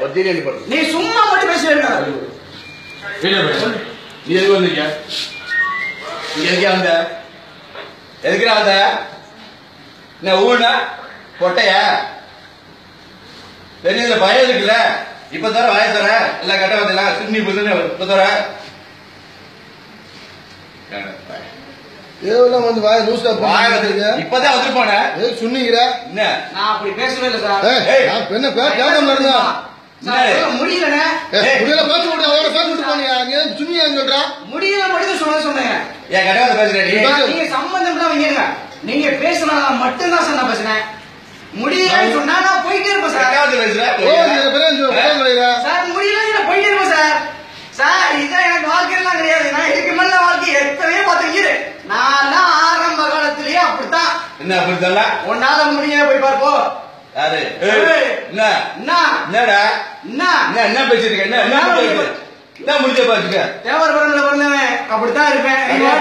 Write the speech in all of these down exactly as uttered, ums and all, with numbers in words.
நீ சும்மா மட்டும் பேசுவேன். நீ எதுக்கு வந்தீங்க? நீ எதுக்கே வந்த? எதுக்குடா வந்த? என்ன ஊனா பொட்டைய பெரிய பயம் இருக்குல்ல? இப்ப தர வாய தர எல்லாம் கட்ட வந்தல சுண்ணி புதுன்னு இப்ப தர ஏவெல்லாம் வந்து வாய லூஸ்டா வாய வந்துருக்க. இப்பதான் வந்து போன சொன்னீங்க. என்ன நான் அப்படி பேசவே இல்லை சார். என்ன கேட்காம இருந்தா முடியல முடியல பேச முடியாது. அவரை பேசிட்டு போனியா? நீ சொன்னியா சொல்றா? முடியல மட்டும் சொல்ல சொன்னேன். என் கட்ட வந்து பேசுறேன். நீங்க சம்பந்தம் தான் வைங்க. நீங்க பேசினா மட்டும்தான் சார் நான் பேசுனேன். முடியலன்னு சொன்னா நான் போயிட்டே இருப்பேன் சார். சார் முடியல போயிட்டே இருப்பேன் சார். சார் இதான் எனக்கு வாழ்க்கையெல்லாம் கிடையாது. நான் இதுக்கு மேல வாழ்க்கை எத்தனையோ பார்த்துக்கிறேன். நான் ஆரம்ப காலத்திலேயே அப்படித்தான். என்ன அப்படித்தான்? உன்னால முடிய போய் பார்ப்போ. யாரு என்ன என்னடா என்ன என்ன பேசிட்டு இருக்க? என்ன என்ன முடிஞ்ச பாத்துக்க. தேவர் பரம்பரை பிறந்தவன் அப்படித்தான் இருப்பேன்.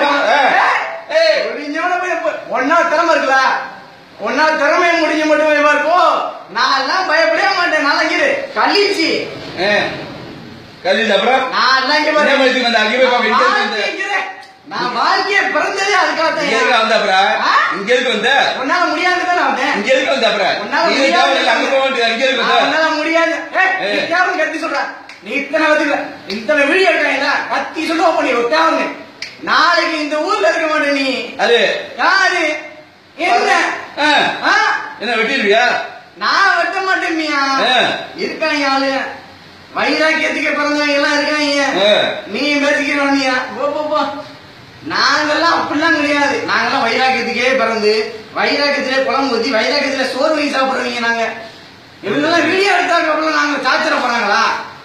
ஒன்னா திறமை இருக்குல்ல, ஒன்னா திறமை முடிஞ்ச மட்டும் போய் பார்ப்போ. நான் எல்லாம் பயப்படவே மாட்டேன். நல்லா இரு கழிச்சு கழிச்சு அப்புறம் நான் எல்லாம் இங்க பாரு. நான் வாழ்க்கைய பிறந்ததே அதுக்காக வந்த அப்புறம் இங்க எதுக்கு வந்த? உன்னால முடியாதுதான் நான் வந்தேன். இங்க எதுக்கு வந்த அப்புறம்? அங்க போக வேண்டியது. இங்க எதுக்கு வந்த? உன்னால முடியாது. கேவலம் கத்தி சொல்ற. நீ இத்தனை வச்சுக்க இத்தனை வீடியோ எடுக்காங்க கத்தி சொல்ல பண்ணி ஒத்தாவங்க. நாளைக்கு இந்த ஊர்ல இருக்க மாட்டேன். நீ அது யாரு? என்ன என்ன வெட்டிடுவியா? நான் வெட்ட மாட்டேன்யா. இருக்காங்க ஆளு வைராக்கியத்துக்கு பிறந்தவங்க எல்லாம் இருக்காங்க. நீ பேசிக்கிறோம்யா. போ நாங்கெல்லாம் அப்படிலாம் கிடையாது. நாங்கெல்லாம் வைராக்கியத்துக்கே பிறந்து வைராக்கியத்திலே குழம்பு ஊத்தி வைராக்கியத்திலே சோறு வாங்கி சாப்பிடுறீங்க. நாங்க இவங்கெல்லாம் வீடியோ எடுத்தாங்க அப்படிலாம் நாங்க சாத்திர போறாங்களா?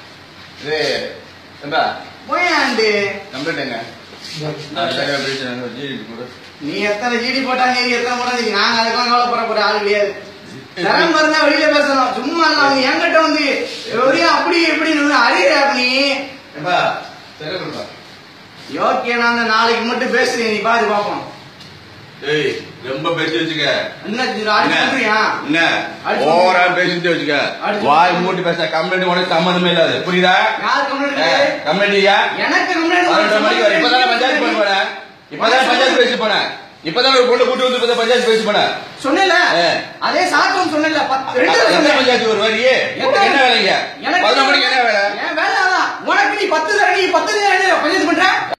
போயாண்டு நீ எத்தனை ஜிடி போட்டாங்க எத்தனை போட்டாங்க நாங்க அதுக்கெல்லாம் கவலைப்பட போற ஆள் கிடையாது. தரம் இருந்தா வெளியில பேசணும். சும்மா அவங்க என்கிட்ட வந்து ஒரே அப்படி எப்படின்னு அறியா நீ யோக்கிய. நான் நாளைக்கு மட்டும் பேசுறேன். நீ பாரு பாப்போம். ரொம்ப பேசி வச்சுக்க. என்ன ஓவரா பேசிட்டு வச்சுக்க. வாய் மூட்டி பேச கம்ப்ளைண்ட் உனக்கு சம்மந்தமே இல்லாது. புரியுதா? கம்ப்ளைண்டியா? எனக்கு இப்பதானே பஞ்சாயத்து பண்ண போன. இப்பதான் பஞ்சாயத்து பேசி போன. இப்பதான் ஒரு பொண்ணு கூட்டு வந்து பஞ்சாயத்து பேசி போன. சொன்னல அதே சாத்தம் சொன்னல. பஞ்சாயத்து ஒரு வரி என்ன வேலைங்க? பதினொன்று மணிக்கு என்ன வேலை? வேலை உனக்கு நீ பத்து பத்து பஞ்சாயத்து பண்ற.